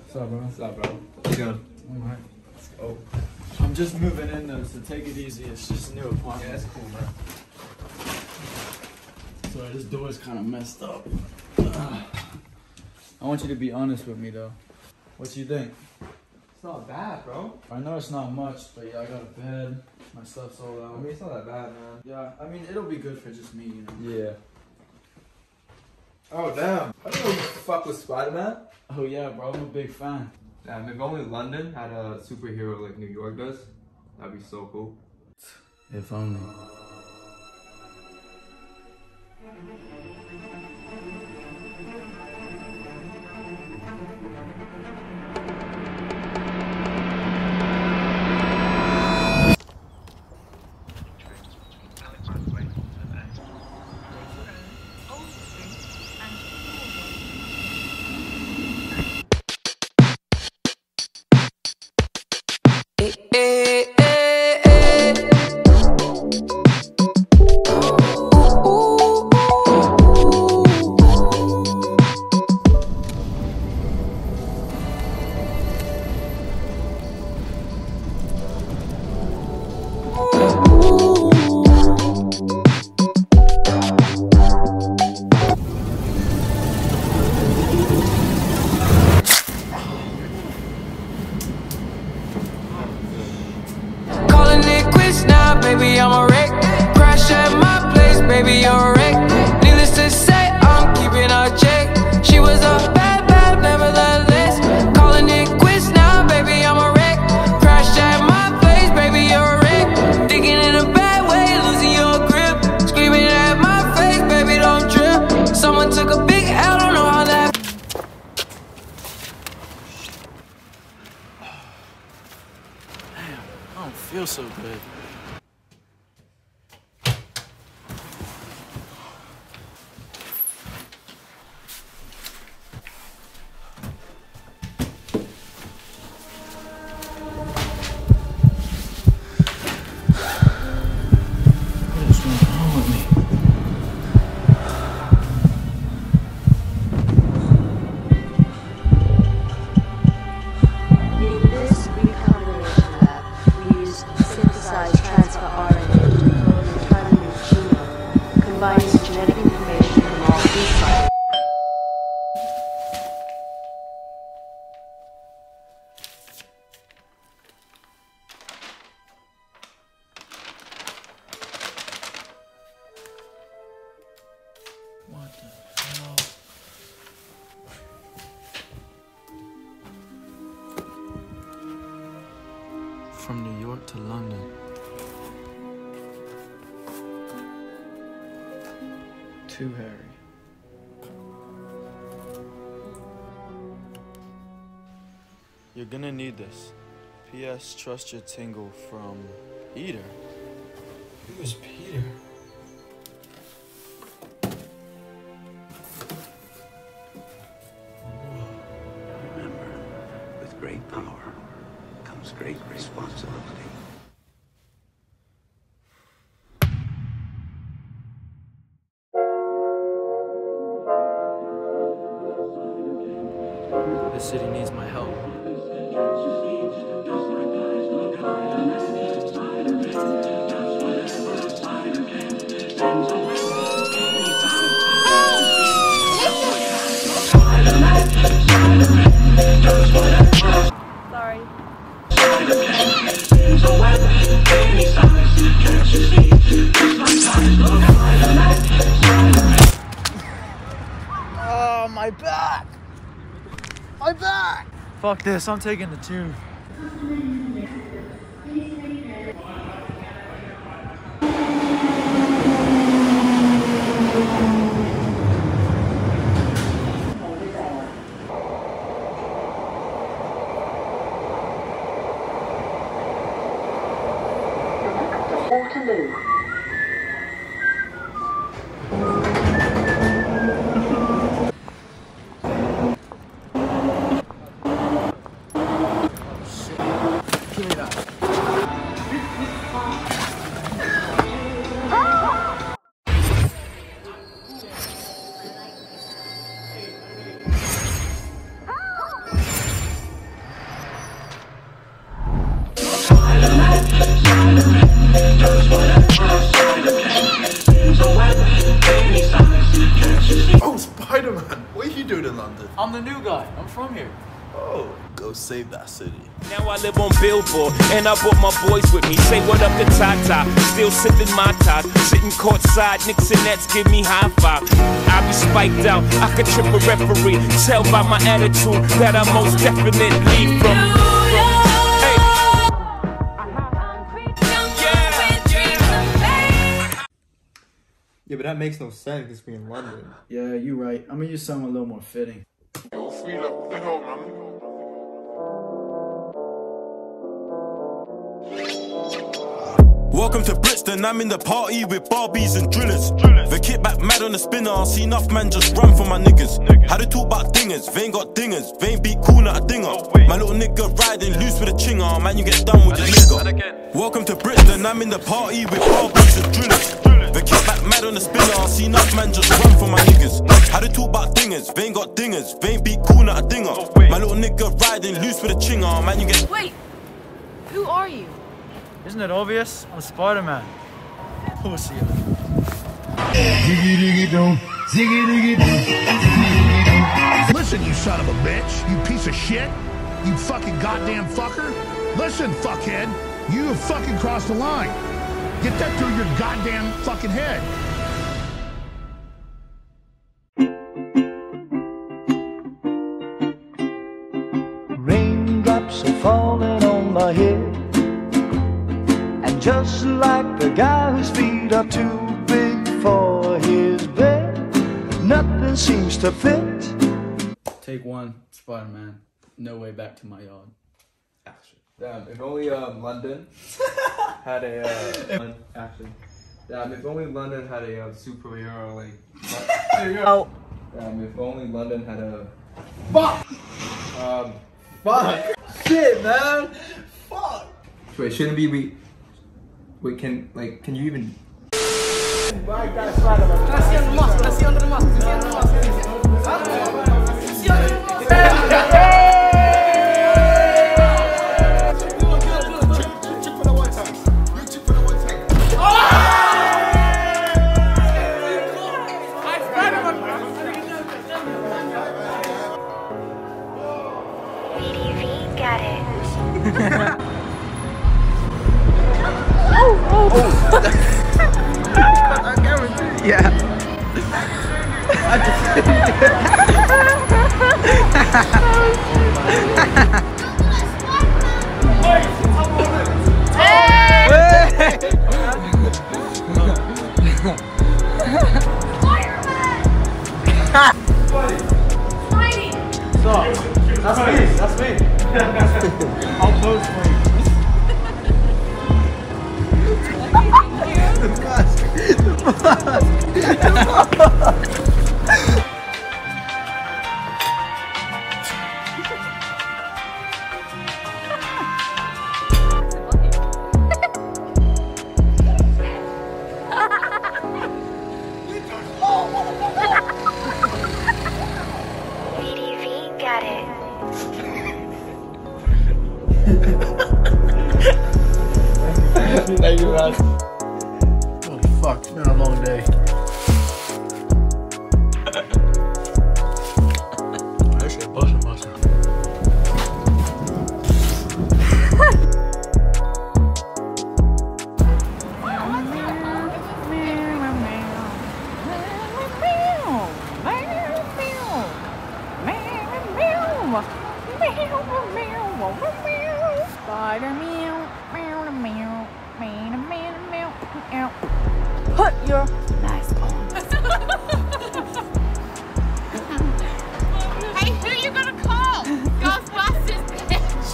What's up, bro? What's up, bro? What's good? Alright. Let's go. I'm just moving in though, so take it easy. It's just a new apartment. Yeah, that's cool, man. Sorry, this door is kind of messed up. I want you to be honest with me though. What you think? It's not bad, bro. I know it's not much, but yeah, I got a bed. My stuff's all out. I mean, it's not that bad, man. Yeah, I mean, it'll be good for just me, you know? Yeah. Oh, damn. I don't know who the fuck was Spider-Man. Oh yeah, bro, I'm a big fan. Damn, if only London had a superhero like New York does, that'd be so cool. If only. Baby, I'm a wreck. Crash at my place, baby, you're a wreck. Needless to say, I'm keeping a check. She was a bad, bad, nevertheless. Calling it quits now, baby, I'm a wreck. Crash at my place, baby, you're a wreck. Thinking in a bad way, losing your grip. Screaming at my face, baby, don't trip. Someone took a big L, don't know how that. Damn, I don't feel so good. What the hell? From New York to London. To Harry. You're gonna need this. P.S. Trust your tingle from Peter. Who's Peter? Great power comes great responsibility. This city needs my help. Sorry. Oh, my back! My back! Fuck this, I'm taking the tube. Waterloo. London? I'm the new guy. I'm from here. Oh, go save that city. Now I live on Billboard, and I brought my boys with me. Say what up to Tata, still sipping my top. Sitting courtside, Knicks and Nets give me high five. I be spiked out, I could trip a referee. Tell by my attitude that I most definitely from. Yeah, but that makes no sense because we're in London. Yeah, you're right. I'm gonna use something a little more fitting. Welcome to Brixton, I'm in the party with Barbies and drillers. The kickback mad on the spinner, I see enough man just run for my niggas. How they talk about dingers, they ain't got dingers, they ain't beat cool not a dinger. My little nigga riding loose with a chinger, man you get done with your nigga. Welcome to Brixton, I'm in the party with Barbies and drillers. The kickback mad on the spinner, I see enough man just run for my niggas. How they talk about dingers, they ain't got dingers, they ain't beat cool not a dinger. My little nigga riding loose with a chinger, man you get. Wait, who are you? Isn't it obvious? I'm Spider-Man. Pussy. Listen, you son of a bitch, you piece of shit, you fucking goddamn fucker. Listen, fuckhead, you have fucking crossed the line. Get that through your goddamn fucking head. Raindrops are falling on my head. Just like the guy whose feet are too big for his bed, nothing seems to fit. Take one, Spider-Man. No way back to my yard. Action. Damn, if only London had a action. Damn, if only London had a superhero like. Oh. Damn, if only London had a. Fuck. Fuck. Shit, man. Fuck. Wait, shouldn't we? Wait, can you even? BBTV got it. Yeah. That's me. I'll pose for you. BBTV got it. Thank you, man. Holy fuck, it's been a long day. I should bust myself. Put your mask on. Hey, who you gonna call? Ghostbusters, bitch.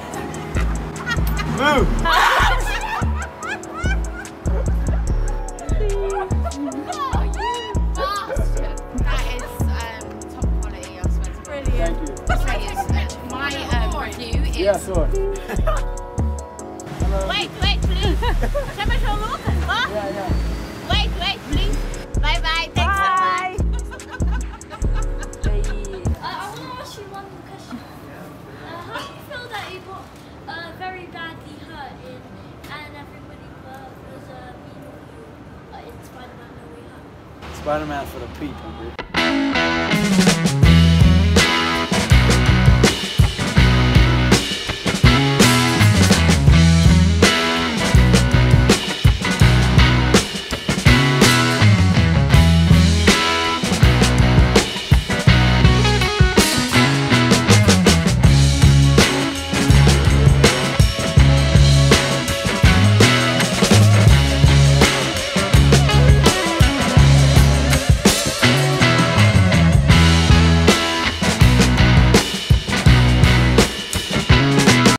Move. Oh, you bastard. That is top quality, I swear to God. Brilliant. Thank you. My review is... Yeah, sure. Wait, please. Show me your look, huh? Yeah. Wait, please. Bye-bye. Thanks so much. I want to ask you one question. How do you feel that you got very badly hurt and everybody was mean with you in Spider-Man No Way Home? Spider-Man for the people, dude.